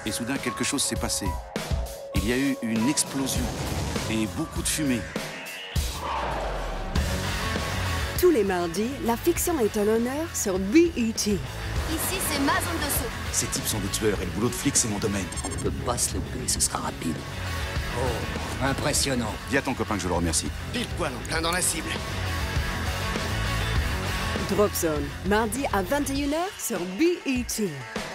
Et soudain, quelque chose s'est passé. Il y a eu une explosion et beaucoup de fumée. Tous les mardis, la fiction est à l'honneur sur BET. Ici, c'est ma zone de saut. Ces types sont des tueurs et le boulot de flic, c'est mon domaine. On peut pas se louper, ce sera rapide. Oh, impressionnant. Dis à ton copain que je le remercie. Pile poil en plein dans la cible. Drop Zone, mardi à 21h sur BET.